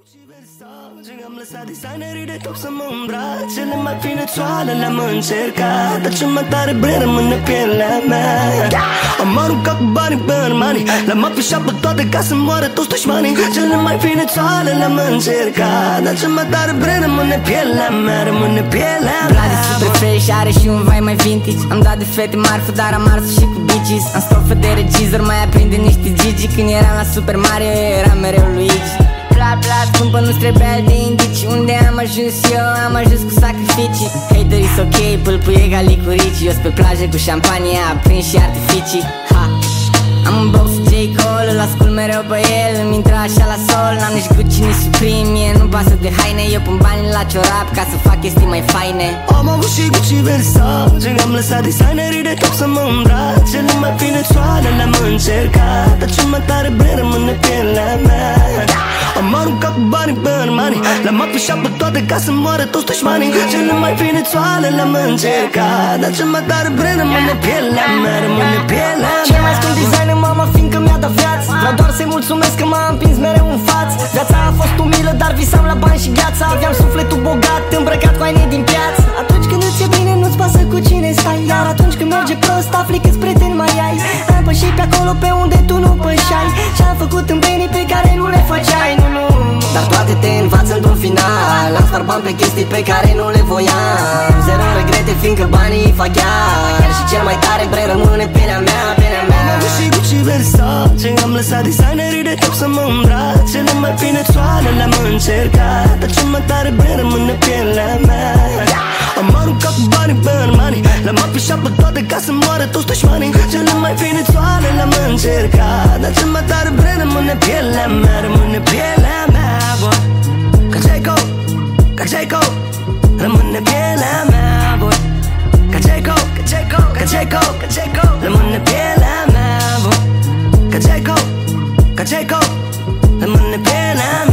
Gucci Versace, am lăsat designerii de top să mă îmbrac. Cele mai fine țoale le-am încercat, dar cel mai tare brand rămâne pielea mea. Am aruncat cu banii pe Armani, le-am afișat pe toate ca să moară toți dușmanii. Cele mai fine țoale le-am încercat, dar cel mai tare brand rămâne pielea mea, rămâne pielea mea. Blade super fresh, are și un vibe mai vintage. Am dat de fete marfă, dar am ars și cu bitches. Am stofă de regizor, mai aprinde niște Gigi. Când eram la Super Mario, eram mereu Luigi. Bla bla, scumpă, nu-ți trebuie alte indici. Unde am ajuns eu, am ajuns cu sacrificii. Haterii s ok, pâlpâie ca licurici. Eu pe plajă cu șampanie, aprins și artificii. Ha! Am un box J. Cole, îl ascult mereu pe el. Îmi intră așa la sol, n-am nici Gucci, nici Supreme. Mie nu pasă de haine, eu pun banii la ciorap ca să fac chestii mai faine. Am avut și Gucci Versace, am lăsat designerii de top să mă îmbrac. Cele mai fine țoale le-am încercat, dar cel mai tare brand rămâne pielea mea. Am aruncat cu banii pe Armani, le-am afișat pe toate ca să moară toți dușmanii. Cele mai fine țoale le-am încercat, dar cel mai tare brand rămâne pielea mea, rămâne pielea mea. Cel mai scump designer, mama, fiindcă mi-a dat viață. Vreau doar să-i mulțumesc că m-a împins mereu în față. Viața a fost umilă, dar visam la bani și gheață. Aveam sufletul bogat, îmbrăcat cu haine din piață. Atunci când îți e bine, nu-ți pasă cu cine stai, iar atunci când merge prost, afli câți prieteni mai ai. Am pășit pe acolo pe unde tu nu pășai, și-am făcut împenii pe care nu le făceai, nu. Dar toate te învață într-un final. Am spart bani pe chestii pe care nu le voiam. Zero regrete, fiindcă banii fac chiar. Și cel mai tare brand rămâne pielea mea, pielea mea. Am avut și Gucci Versace, am lăsat designerii de top să mă îmbrac. Cele mai fine țoale le-am încercat, dar cel mai tare brand rămâne pielea mea. Am aruncat cu banii pe Armani, le-am afișat pe toate ca să moară toți dușmanii. Cele mai fine țoale le-am încercat, dar cel mai tare brand rămâne pielea mea, rămâne pielea mea, boy. Ca J.K, ca J.K, rămâne pielea mea, boy. Ca J.K, ca J.K, ca J.K, ca J.K, rămâne pielea mea, boy. Ca J.K, ca J.K, rămâne pielea mea.